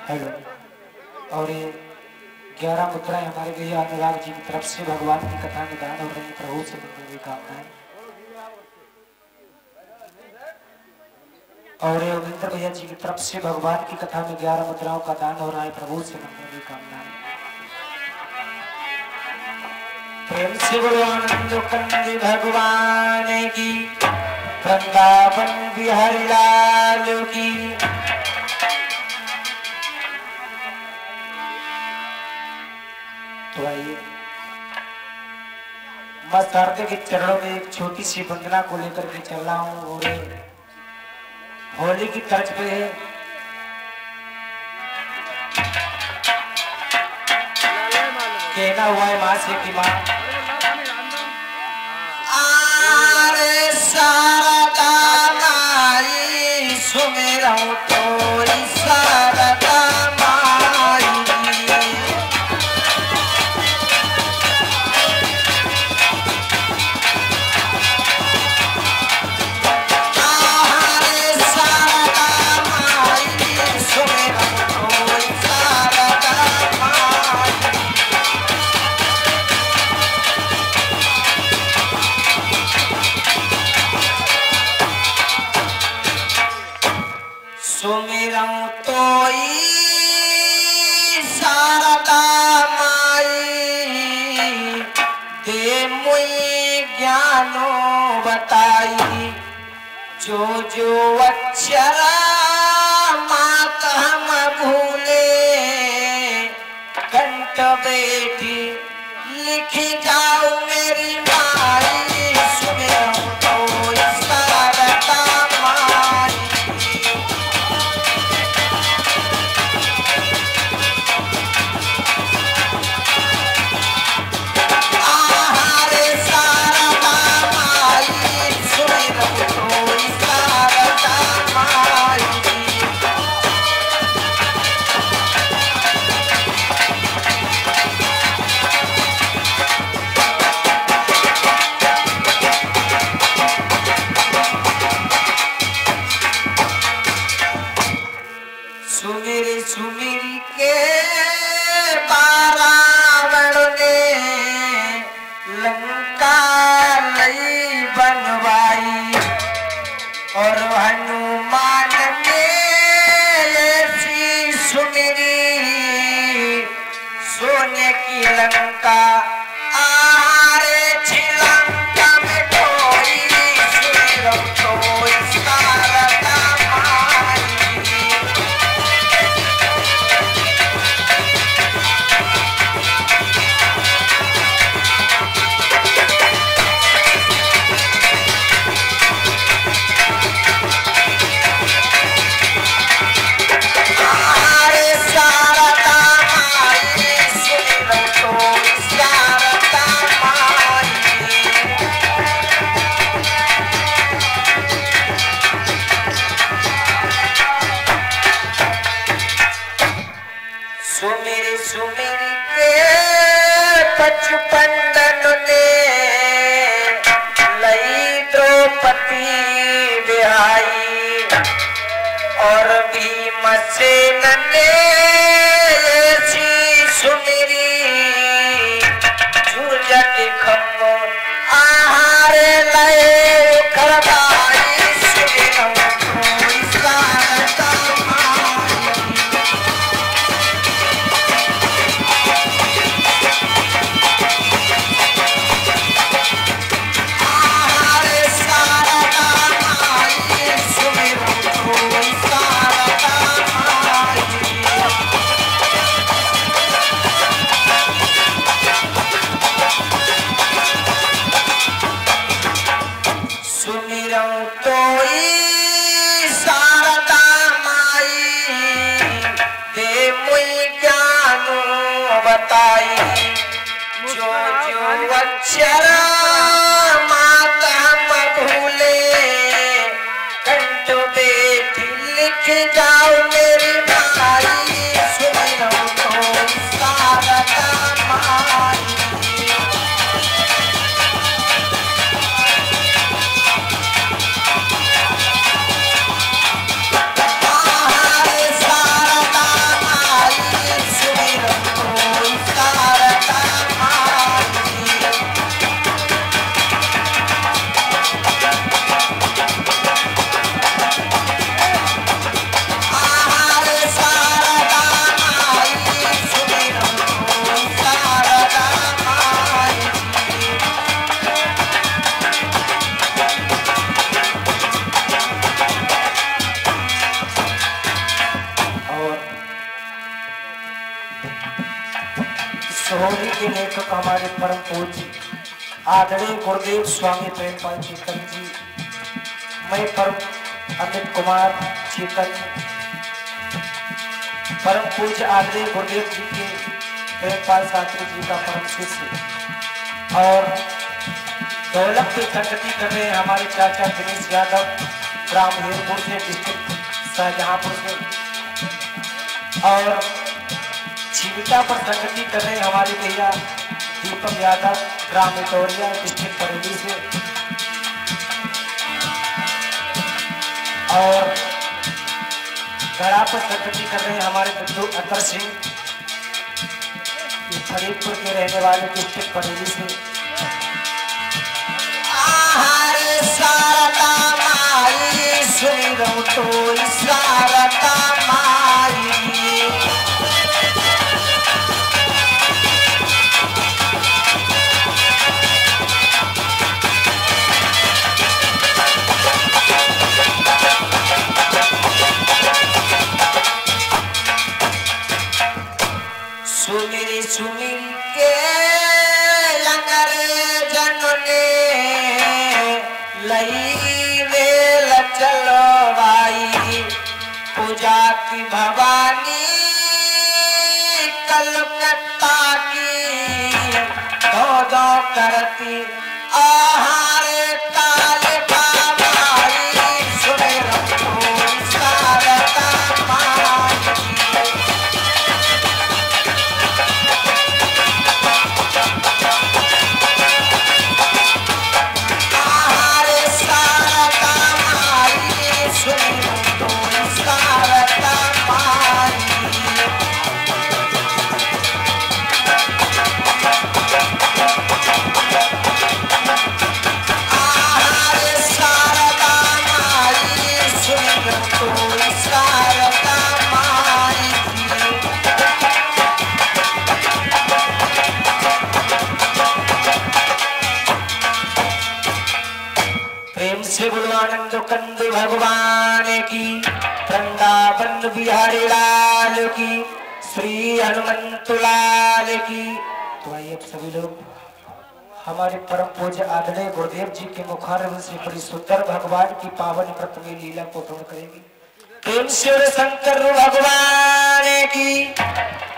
Hello. और ये 11 मुद्राएं हमारे भैया अनुराग जी की तरफ से भगवान की कथा में दान हो रही है। प्रभु से मंगल की कामनाएं। और ये रविंद्र भैया जी की तरफ से भगवान की कथा में 11 मुद्राओं का दान हो रहा है। प्रभु से मंगल की कामनाएं। प्रेम से बोलो आनंद कंद भगवान की, वृंदावन बिहारी लाल की। तो आइए मैं शारदे के चरणों में एक छोटी सी वंदना को लेकर के चल रहा हूँ। और होली की तर्ज पे है कहना हुआ है माँ से कि माँ आरे शारदा माई सुमेरा तोरी शारदा सुमिरऊं तोई शारदा माई, दे मुई ज्ञानो बताई। जो जो अक्षर मात हम भूले, कंठ बैठी लिख जाओ मेरी माई। सुमिरऊं तोई शारदा माई। सुमिरी सुमिरी के बारावण ने लंका लई बनवाई, और हनुमान ने ऐसी सुमिरी सोने की लंका। आरे श्रीलंका में कोई सुमिरऊं तोई शारदा माई। सुमिरी सुमिरी के बचपन ने लई द्रौपदी बिहाई, और भीमसेन ने ऐसी सुमिरी झूझट खम्भ आहारे लय करवाई। सुमिरऊं तोई शारदा माई। सुमिरऊं तोई शारदा माई, दे मुई ज्ञानो बताई। जो जो अक्षर मात हम भूले, कंठ बैठी लिख जाओ मेरी माई। सुमिरऊं तोई शारदा माई। शारदा सोहनी के लेखक हमारे परम पूज्य आदरणीय गुरुदेव स्वामी प्रेमपाल चेतन जी, मैं परम अमित कुमार चेतन परम पूज्य आदरणीय गुरुदेव जी के प्रेमपाल शास्त्री जी का परम शिष्य और दौलत की संगति कर रहे हमारे चाचा दिनेश यादव ग्राम हेरपुर से, डिस्ट्रिक्ट शाहजहांपुर से, और जीविका पर संगति कर रहे हमारे भैया दीपक यादव ग्राम इटोरिया, डिस्ट्रिक्ट बरेली से, और गड़ा पर संगति कर रहे हमारे बंधु अतर सिंह फरीदपुर के रहने वाले, डिस्ट्रिक्ट बरेली से। तो सारदा माई सुमिरी सुमिरी के लंगर जनने लई वेल चलो भाई पूजा की भवानी कलकत्ता की दो करती आहार काले बाबाई सुने रखो सारदा माई आनंद कंद भगवान की, वृंदावन बिहारी लाल की, श्री हनुमंत लाल की। तो आइए अब सभी लोग हमारे परम पूज्य आदरणीय गुरुदेव जी के मुखारविंद से बड़ी सुंदर भगवान की पावन व्रत में लीला को ग्रहण करेंगे। प्रेम से शंकर भगवान की।